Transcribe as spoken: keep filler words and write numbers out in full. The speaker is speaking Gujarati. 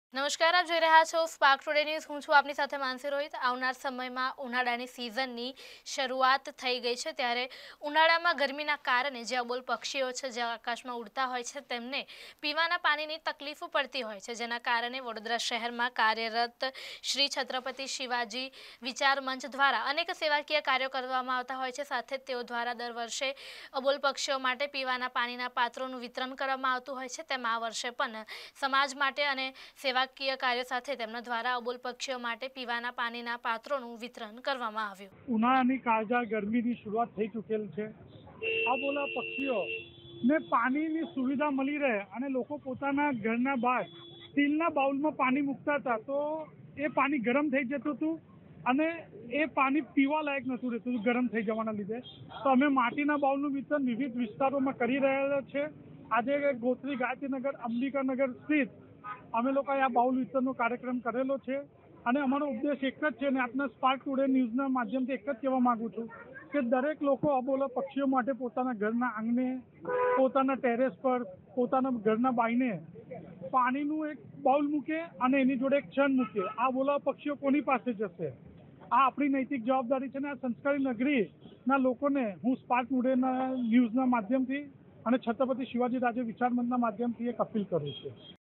નમસ્કાર, આપ જોઈ રહ્યા છો સ્પાર્ક ટુડે ન્યૂઝ। હું છું આપની સાથે માનસી રોહિત। આવનાર સમયમાં ઉનાળાની સિઝનની શરૂઆત થઈ ગઈ છે, ત્યારે ઉનાળામાં ગરમીના કારણે જે અબોલ પક્ષીઓ છે જે આકાશમાં ઉડતા હોય છે તેમને પીવાના પાણીની તકલીફો પડતી હોય છે, જેના કારણે વડોદરા શહેરમાં કાર્યરત શ્રી છત્રપતિ શિવાજી વિચાર મંચ દ્વારા અનેક સેવાકીય કાર્યો કરવામાં આવતા હોય છે। સાથે તેઓ દ્વારા દર વર્ષે અબોલ પક્ષીઓ માટે પીવાના પાણીના પાત્રોનું વિતરણ કરવામાં આવતું હોય છે। તેમ આ વર્ષે પણ સમાજ માટે અને સેવાકીય કાર્ય સાથે તેમના દ્વારા અબોલ પક્ષીઓ માટે પીવાના પાણીના પાત્રોનું વિતરણ કરવામાં આવ્યું। ઉનાળાની કાળઝાળ ગરમીની શરૂઆત થઈ ચૂકેલ છે। અબોલા પક્ષીઓને પાણીની સુવિધા મળી રહે અને લોકો પોતાના ઘરના બહાર સ્ટીલના બાઉલમાં પાણી મૂકતા હતા તો એ પાણી ગરમ થઈ જતું હતું અને એ પાણી પીવા લાયક નહોતું રહેતું ગરમ થઈ જવાના લીધે। તો અમે માટીના બાઉલનું વિતરણ વિવિધ વિસ્તારોમાં કરી રહ્યા છે। આજે ગોત્રી ગાયત્રીનગર અંબિકાનગર સ્થિત અમે લોકો આ બાઉલ વિતરણનો કાર્યક્રમ કરેલો છે અને અમારો ઉદ્દેશ એક જ છે અને આપના સ્પાર્ક ટુડે ન્યૂઝના માધ્યમથી એક જ કહેવા માગું છું કે દરેક લોકો અબોલા પક્ષીઓ માટે પોતાના ઘરના આંગણે, પોતાના ટેરેસ પર, પોતાના ઘરના બાઈને પાણીનું એક બાઉલ મૂકે અને એની જોડે એક છન મૂકે। આ અબોલા પક્ષીઓ કોની પાસે જશે? આ આપણી નૈતિક જવાબદારી છે ને આ સંસ્કારી નગરીના લોકોને હું સ્પાર્ક ટુડેના ન્યૂઝના માધ્યમથી અને છત્રપતિ શિવાજી રાજે વિચાર મંચના માધ્યમથી એક અપીલ કરું છું।